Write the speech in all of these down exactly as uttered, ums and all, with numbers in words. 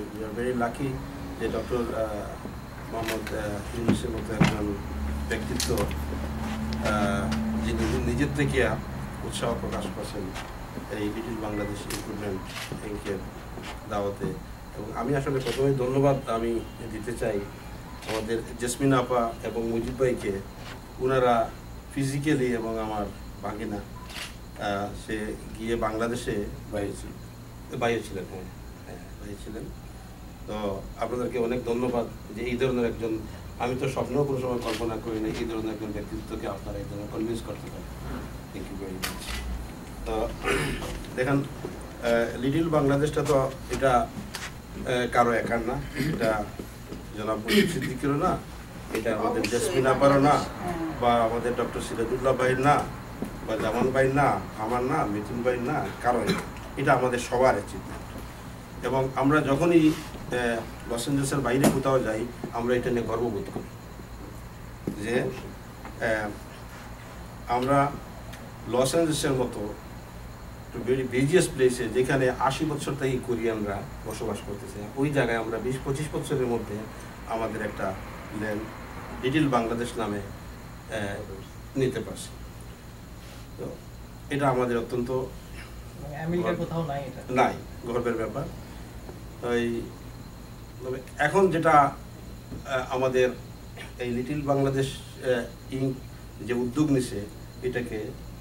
We are very lucky যে doctor Mohammad ইউনূসের মতো একজন ব্যক্তিত্ব যিনি নিজের থেকে উৎসাহ প্রকাশ করছেন এই লিটল বাংলাদেশ রিক্রুটমেন্ট ইনকের দাওয়াতে। এবং আমি আসলে প্রথমেই ধন্যবাদ আমি দিতে চাই আমাদের জেসমিন আপা এবং মুজিব ভাইকে। ওনারা ফিজিক্যালি এবং আমার ভাগিনা সে গিয়ে বাংলাদেশে বাইরে ছিল বাইরে ছিলেন হ্যাঁ হ্যাঁ বাইরে ছিলেন। তো আপনাদেরকে অনেক ধন্যবাদ যে এই ধরনের একজন, আমি তো স্বপ্নেও কোনো সময় কল্পনা করি না এই ধরনের একজন ব্যক্তিত্বকে আপনারা এই ধরনের কনভিন্স করতে পারেন। Thank you very much. তো দেখেন লিটল বাংলাদেশটা তো এটা কারো একার না, এটা জনাব সিদ্দিকেরও না, এটা আমাদের জেসমিন আপারও না, বা আমাদের ডক্টর সিরাজুল্লাহ ভাইয়ের না, বা জামান ভাইয়ের না, আমার না, মিথুন ভাইয়ের না, কারণ এটা আমাদের সবার অ্যাচিভমেন্ট। এবং আমরা যখনই লস এঞ্জেলসের বাইরে কোথাও যাই আমরা এটা নিয়ে গর্ববোধ করি যে আমরা লস এঞ্জেলসের মতো ভেরি বিজিয়াস প্লেসে যেখানে আশি বছর থেকে কোরিয়ানরা বসবাস করতেছে, ওই জায়গায় আমরা বিশ পঁচিশ বছরের মধ্যে আমাদের একটা ল্যান্ড লিটল বাংলাদেশ নামে নিতে পারছি। তো এটা আমাদের অত্যন্ত নাই গর্বের ব্যাপার। ওই এখন যেটা আমাদের এই লিটল বাংলাদেশ ইনক যে উদ্যোগ নিছে এটাকে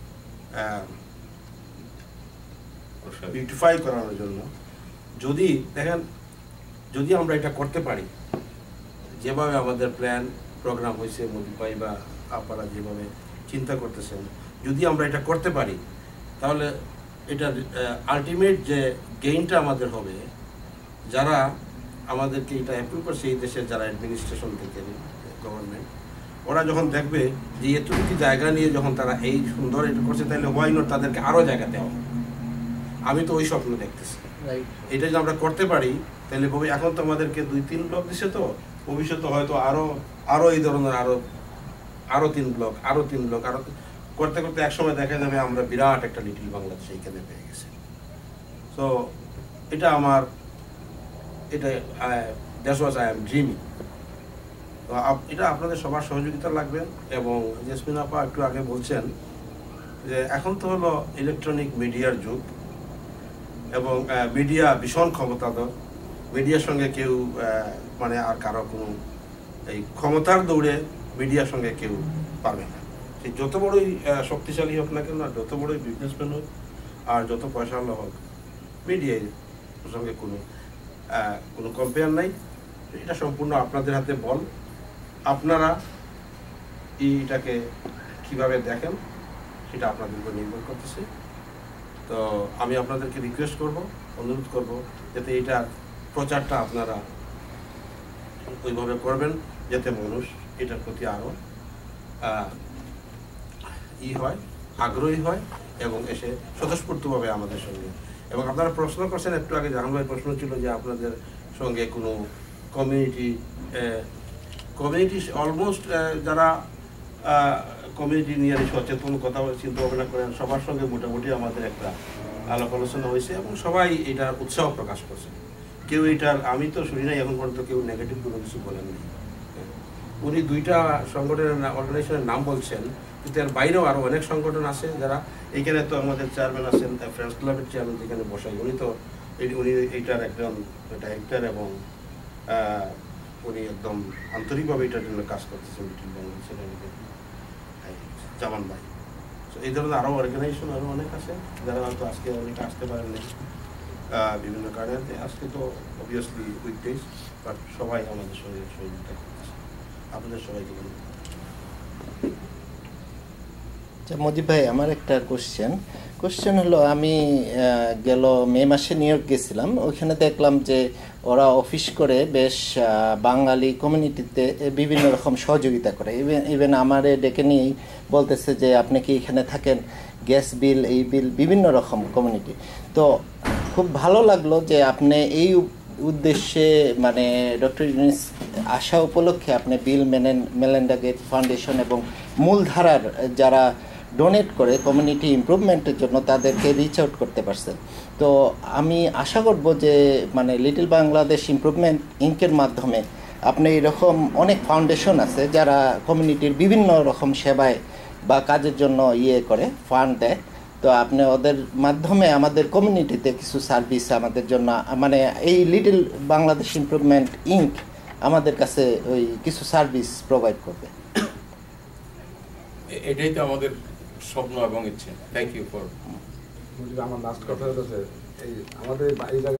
বিউটিফাই করানোর জন্য, যদি দেখেন যদি আমরা এটা করতে পারি, যেভাবে আমাদের প্ল্যান প্রোগ্রাম হয়েছে মোদি ভাই বা আপনারা যেভাবে চিন্তা করতেছেন, যদি আমরা এটা করতে পারি তাহলে এটা আলটিমেট যে গেইনটা আমাদের হবে, যারা আমাদেরকে এটা অ্যাপ্রুভ করছে এই দেশের যারা অ্যাডমিনিস্ট্রেশন থেকে গভর্নমেন্ট, ওরা যখন দেখবে যে এতটুকু জায়গা নিয়ে যখন তারা এই সুন্দর এটা করছে তাহলে হোয়াই নট তাদেরকে আরও জায়গা দেওয়া। আমি তো ওই স্বপ্ন দেখতেছি এটা যদি আমরা করতে পারি তাহলে এখন তো আমাদেরকে দুই তিন ব্লক দিছে, তো ভবিষ্যতে হয়তো আরও আরও এই ধরনের আরও আরও তিন ব্লক আরও তিন ব্লক আরও করতে করতে একসময় দেখা যাবে আমরা বিরাট একটা লিটল বাংলাদেশ এইখানে পেয়ে গেছি। সো এটা আমার এটা that's what I am dreaming. তো এটা আপনাদের সবার সহযোগিতা লাগবে। এবং জেসমিন আপা একটু আগে বলছেন যে এখন তো হলো ইলেকট্রনিক মিডিয়ার যুগ এবং মিডিয়া ভীষণ ক্ষমতাধর, মিডিয়ার সঙ্গে কেউ মানে আর কারো কোনো এই ক্ষমতার দৌড়ে মিডিয়ার সঙ্গে কেউ পারবে না। সে যত বড়ই শক্তিশালী হোক না কেন, যত বড়ই বিজনেসম্যান হোক আর যত পয়সাওয়ালা হোক, মিডিয়ার সঙ্গে কোনো কোনো কম্পেয়ার নাই। এটা সম্পূর্ণ আপনাদের হাতে বল, আপনারা এইটাকে কিভাবে দেখেন সেটা আপনাদের উপর নির্ভর করতেছে। তো আমি আপনাদেরকে রিকোয়েস্ট করব, অনুরোধ করব যাতে এইটার প্রচারটা আপনারা ওইভাবে করবেন যাতে মানুষ এটার প্রতি আরও ই হয়, আগ্রহী হয় এবং এসে স্বতঃস্ফূর্তভাবে আমাদের সঙ্গে। এবং আপনারা প্রশ্ন করছেন একটু আগে, জাহান ভাই প্রশ্ন ছিল যে আপনাদের সঙ্গে কোনো কমিউনিটি কমিউনিটি অলমোস্ট যারা কমিউনিটি নিয়ে সচেতন কথা চিন্তা ভাবনা করেন সবার সঙ্গে মোটামুটি আমাদের একটা আলাপ আলোচনা হয়েছে এবং সবাই এটার উৎসাহ প্রকাশ করছে। কেউ এটার, আমি তো শুনি নাই এখন পর্যন্ত কেউ নেগেটিভ কোনো কিছু বলেননি। উনি দুইটা সংগঠনের অর্গানাইজেশনের নাম বলছেন, কিন্তু এর বাইরেও আরও অনেক সংগঠন আছে যারা, এইখানে তো আমাদের চেয়ারম্যান আছেন, ফ্রেন্ডস ক্লাবের চেয়ারম্যান যেখানে বসাই, উনি তো উনি এইটার একজন ডাইরেক্টর এবং উনি একদম আন্তরিকভাবে এটার জন্য কাজ করতেছেন লিটল বাংলাদেশের জামান ভাই। তো এই ধরনের আরও অর্গানাইজেশন আরও অনেক আছে যারা হয়তো আজকে অনেকে আসতে পারেননি বিভিন্ন কারণে। আজকে তো অবভিয়াসলি উইকডেজ, বাট সবাই আমাদের সঙ্গে সহযোগিতা করতেছে। আপনাদের সবাইকে ধন্যবাদ। আচ্ছা মুজিব ভাই, আমার একটা কোশ্চেন কোশ্চেন হলো, আমি গেল মে মাসে নিউ ইয়র্ক গেছিলাম, ওইখানে দেখলাম যে ওরা অফিস করে বেশ বাঙালি কমিউনিটিতে বিভিন্ন রকম সহযোগিতা করে। ইভেন ইভেন আমারে ডেকে নিয়েই বলতেছে যে আপনি কি এখানে থাকেন, গ্যাস বিল, এই বিল, বিভিন্ন রকম কমিউনিটি। তো খুব ভালো লাগলো যে আপনি এই উদ্দেশ্যে মানে ডক্টর ইউনূস আসা উপলক্ষে আপনি বিল মেলেন্ডা গেটস ফাউন্ডেশন এবং মূলধারার যারা ডোনেট করে কমিউনিটি ইমপ্রুভমেন্টের জন্য তাদেরকে রিচ আউট করতে পারছেন। তো আমি আশা করব যে মানে লিটল বাংলাদেশ ইমপ্রুভমেন্ট ইনকের মাধ্যমে আপনি এরকম অনেক ফাউন্ডেশন আছে যারা কমিউনিটির বিভিন্ন রকম সেবায় বা কাজের জন্য ইয়ে করে ফান্ড দেয়। তো আপনি ওদের মাধ্যমে আমাদের কমিউনিটিতে কিছু সার্ভিস আমাদের জন্য মানে এই লিটল বাংলাদেশ ইমপ্রুভমেন্ট ইনক আমাদের কাছে ওই কিছু সার্ভিস প্রোভাইড করবে। এটাই তো আমাদের স্বপ্ন এবং ইচ্ছে। Thank you for. আমার লাস্ট কথা হচ্ছে এই আমাদের এই জায়গায়